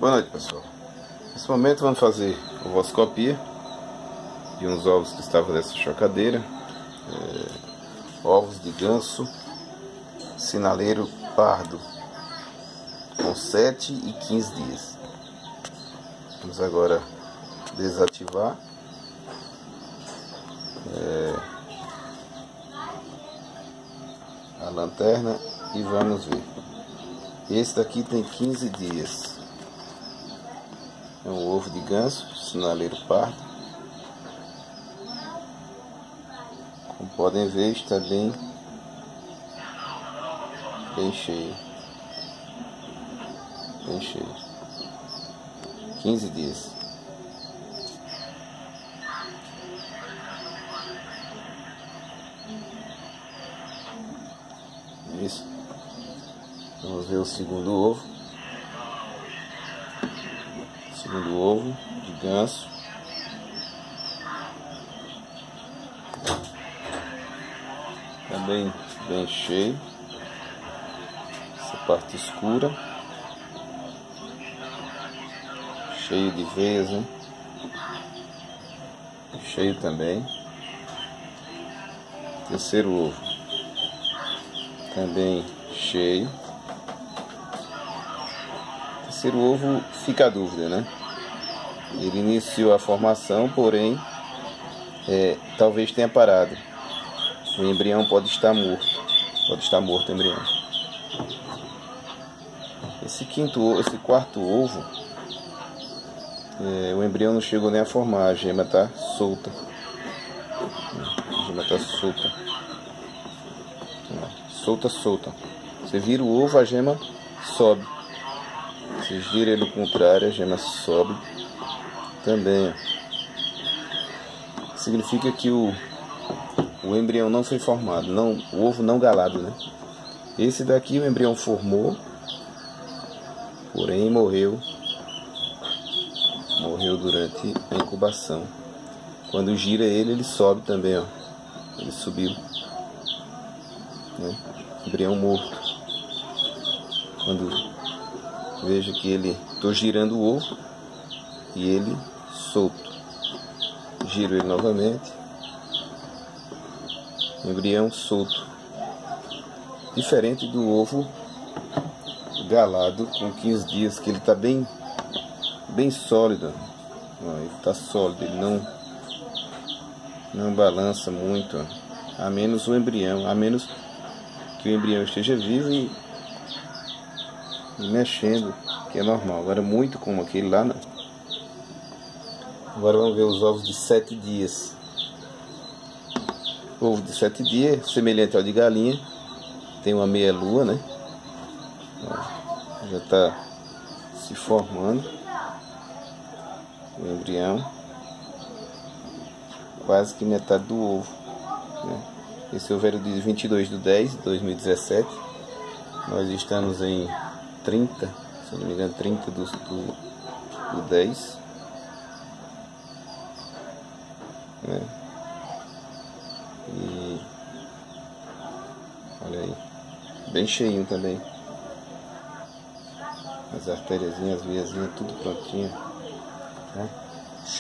Boa noite, pessoal. Nesse momento vamos fazer ovoscopia de uns ovos que estavam nessa chocadeira. Ovos de ganso sinaleiro pardo com 7 e 15 dias. Vamos agora desativar a lanterna e vamos ver. Esse daqui tem 15 dias. É um ovo de ganso sinaleiro pardo. Como podem ver, está bem cheio. Bem cheio. 15 dias. Isso. Vamos ver o segundo ovo. Segundo ovo de ganso. Também bem cheio. Essa parte escura. Cheio de veias, né? Cheio também. Terceiro ovo. Também cheio. Terceiro ovo fica a dúvida, né? Ele iniciou a formação, porém talvez tenha parado. O embrião pode estar morto. Pode estar morto o embrião. Esse quarto ovo, o embrião não chegou nem a formar. A gema está solta. A gema está solta. Solta. Você vira o ovo, a gema sobe. Você gira ele ao contrário, a gema sobe também. Significa que o embrião não foi formado, o ovo não galado, né? Esse daqui o embrião formou, porém morreu durante a incubação. Quando gira ele sobe também, ó. Ele subiu, né? Embrião morto. Quando vejo que estou girando o ovo e ele solto, giro ele novamente, embrião solto, diferente do ovo galado com 15 dias, que ele está bem sólido. Ele está sólido, ele não balança muito, a menos o embrião, a menos que o embrião esteja vivo e mexendo, que é normal. Agora muito como aquele lá, não. Agora vamos ver os ovos de 7 dias. Ovo de 7 dias, semelhante ao de galinha, tem uma meia lua, né? Já está se formando o embrião, quase que metade do ovo, né? Esse ovo era de 22/10/2017. Nós estamos em 30, se não me engano, 30 do 10, né? E olha aí, bem cheinho também. As artériazinhas, as veiazinhas, tudo prontinho, né?